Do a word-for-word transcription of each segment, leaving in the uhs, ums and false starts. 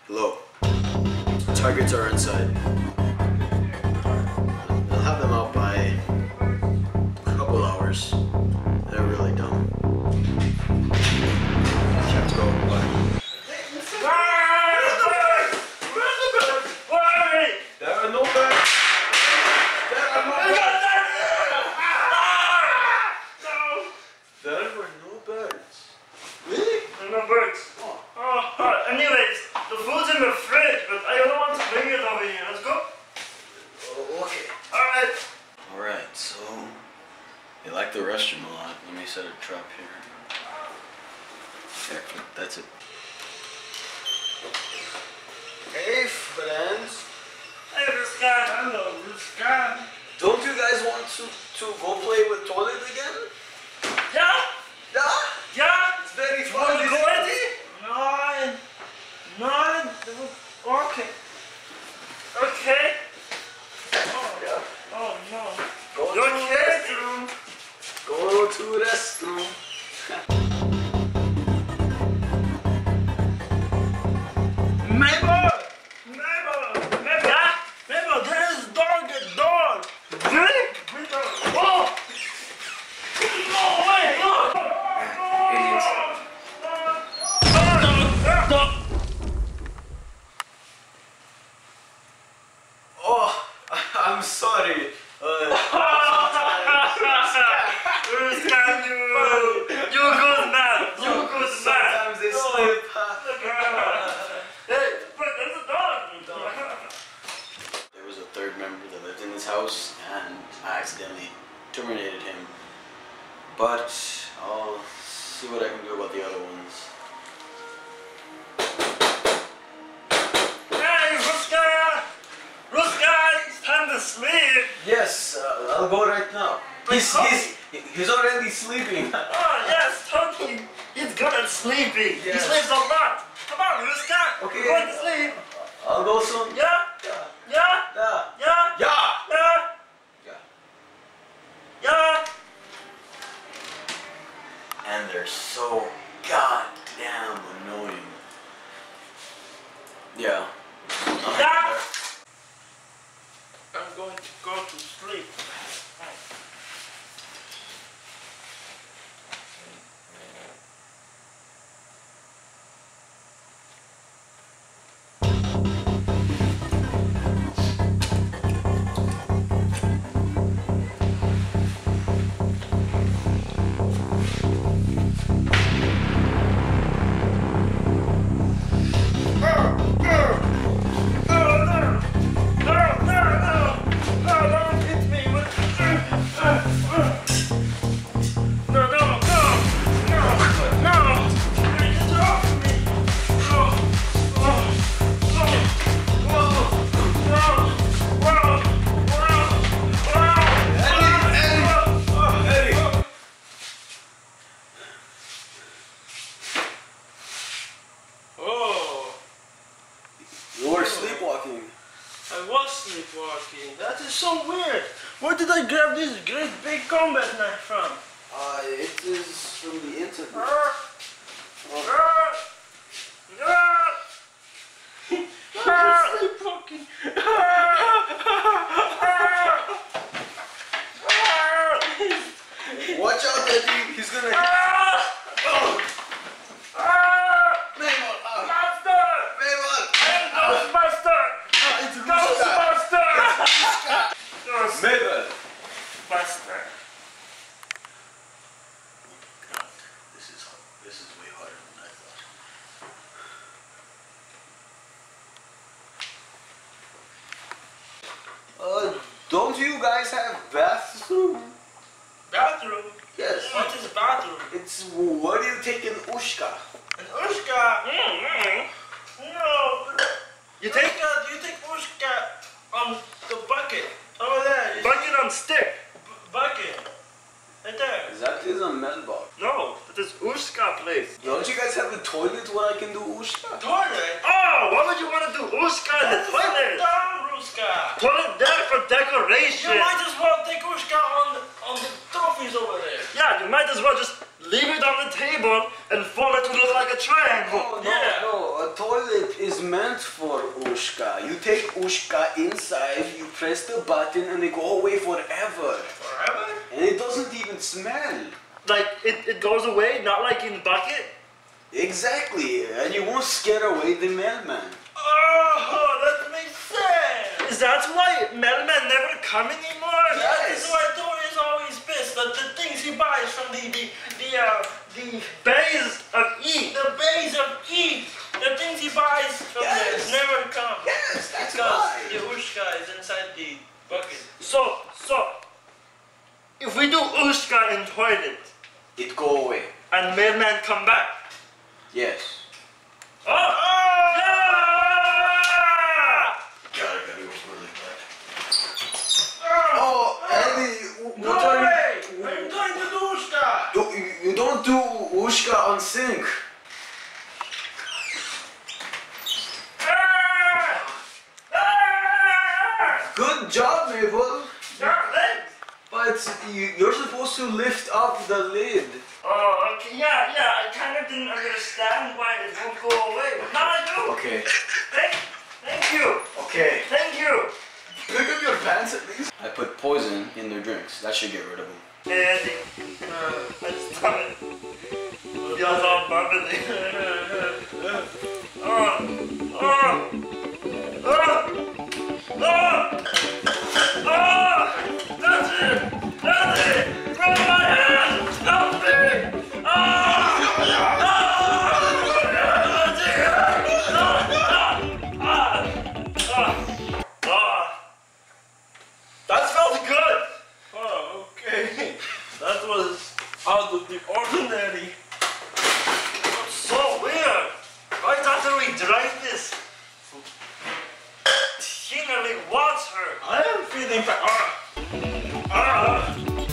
Hello. Targets are inside. They'll have them out by a couple hours. They're really dumb. Let's go. Bye. There are no birds. There are no birds. There were no birds. Really? There are no birds. Oh. Oh, oh, anyways, the food's in the fridge, but I don't want to bring it over here. Let's go. Oh, okay. Alright. Alright, so you like the restroom a lot. Let me set a trap here. There, that's it. Hey, friends. Hey, this guy. Hello, this guy. Don't you guys want to, to go play with toilet again? Yeah? Yeah? Yeah? It's very You fun. wanna go isn't in? it? Nine. Nine. Okay. Okay. Oh, Yeah. oh no. Go Your to restroom. Go to restroom. Mabel! Mabel! Mabel! Yeah? Mabel, there is dog and dog! Drink! Oh! No way! No! Idiots. Oh, I'm sorry. Uh, Where's can you? You good man! You good man! sometimes they slip. Hey, but there's a dog! There was a third member that lived in this house, and I accidentally terminated him. But I'll see what I can do about the other ones. Hey, Ruska! Ruska, it's time to sleep! Yes, uh, I'll go right now. He's, he's, he's already sleeping. Oh, yes, Tony! He's good at sleeping! He Yes. sleeps a lot! Come on, Ruska! Okay. We're going to sleep! I'll go soon. Yeah? Yeah. Yeah? Yeah. Yeah? Yeah. Yeah? Yeah. Yeah? And they're so goddamn annoying. Yeah. Yeah? I'm going to go to sleep. Sleepwalking. I was sleepwalking. That is so weird. Where did I grab this great big combat knife from? Uh, it is from the internet. Ah. Ah. Ah. Sleepwalking. Watch out, Eddie. He's gonna. Ah. Oh. Ah. Mabel, uh, Master! Mabel. Ghostbuster! Ah, it's Ruska. Ghostbuster! Mabel. Ghostbuster. God, this is hard. This is way harder than I thought. Uh, don't you guys have bathroom? Bathroom? Yes. What is a bathroom? It's where do you take an ushka? An ushka? Mm, mm. No. You take uh, you take ushka on the bucket over there. Bucket on stick. B bucket. Right there. That is a mailbox. No, that is ushka place. Don't you guys have a toilet where I can do ushka? Toilet? Oh, why would you want to do ushka in the toilet? Dumb ushka. Toilet there for decoration. You might as well take ushka on the, on the trophies over there. Yeah, you might as well just leave it on the table and form it to look like a triangle. Oh, no, yeah. no, a toilet is meant for Ushka. You take Ushka inside, you press the button, and they go away forever. Forever? And it doesn't even smell. Like, it, it goes away, not like in the bucket? Exactly, and you won't scare away the mailman. Oh, that makes sense. Is that why mailmen never come anymore? Yes. That's why Tori is always pissed that the things he buys from the the the uh, the bays of E, the bays of E, the things he buys from Yes. there never come. Yes, that's because why. the Ushka is inside the bucket. So so, if we do Ushka in toilet It go away. and mailman come back. Yes. Oh! Oh! Yeah! God, I gotta go really bad. Oh, Eddie, No what are way! you? I'm going to do Ushka! You, you, you don't do Ushka on sink. Ah! Ah! Good job, Mabel. Yeah, thanks. But you, you're supposed to lift up the lid. Oh, okay, yeah, yeah, I kind of didn't understand why it won't go away. Now I do. Okay. Thank, thank you. Okay. Thank you. Pick up your pants at least. I put poison in their drinks. That should get rid of them. Eddie, uh, I just done it. Feels all bubbly. Oh, oh, oh, oh, oh, that's it, that's it. Grab my hand, help me. Oh, oh, that's it. Oh, oh, oh, oh. That felt good. Oh, okay. That was out of the ordinary. That's so weird. Right after we drank this scenery water, I am feeling bad. Ah, ah,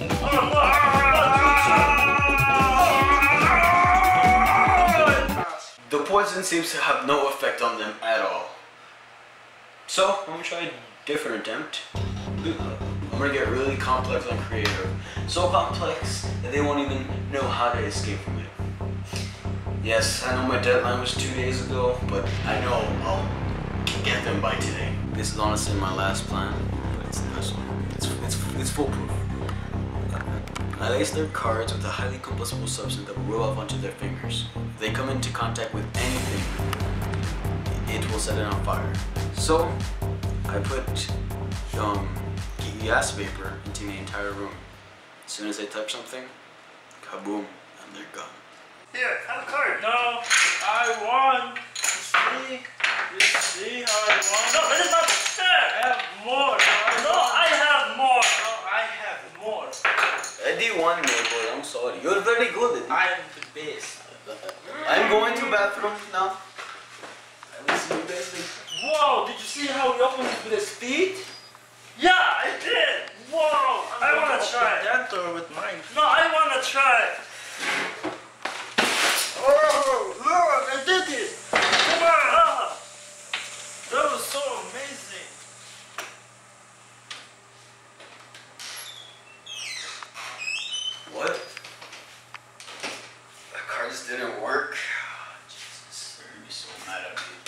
ah, The poison seems to have no effect on them at all. So, I'm gonna try a different attempt. I'm gonna get really complex and creative. So complex that they won't even know how to escape from it. Yes, I know my deadline was two days ago, but I know I'll get them by today. This is honestly my last plan, but it's this one. It's, it's, it's foolproof. I lace their cards with a highly combustible substance that will roll off onto their fingers. If they come into contact with anything, it will set it on fire. So, I put um, gas vapor into the entire room. As soon as they touch something, kaboom, and they're gone. here, have a card. No, I won. You see? You see how I won? No, that is not fair. I have more. No, I have more. No, I have more. Eddie won me, boy. I'm sorry. You're very good. I am the best. I'm going to bathroom now. I will see you guys later. Whoa, did you see how he opened it with his feet? Yeah, I did. Whoa, I want to try. That door with mine. No, I want to try. Oh, look, I did it. Come on. Ah, that was so amazing. What? The cards didn't work. Jesus, they're gonna be so mad at me.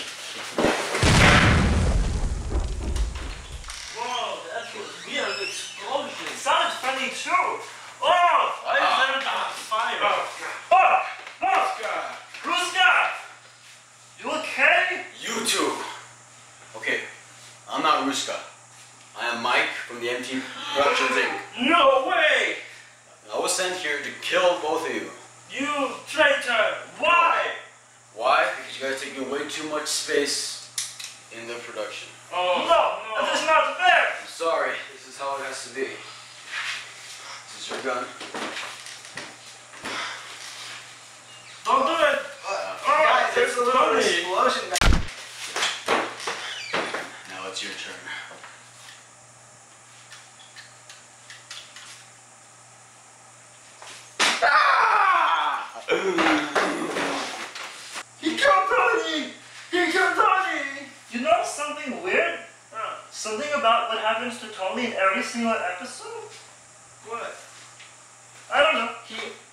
Whoa, that was weird explosion. It sounded funny too. Oh, I Ah, set it on fire. ah. Oh, oh, Ruska, you okay? You too. Okay, I'm not Ruska. I am Mike from the M T Productions Incorporated. No way. I was sent here to kill both of you. You traitor. Why? Why? Because you guys are taking way too much space in the production. Oh, no, no, that is not fair. I'm sorry. This is how it has to be. This is your gun. Don't do it. Uh, Oh, guys, there's a little funny. explosion. Now it's your turn. Ah! He killed Tony. He killed Tony. You know something weird? Uh, something about what happens to Tony in every single episode? What? I don't know. He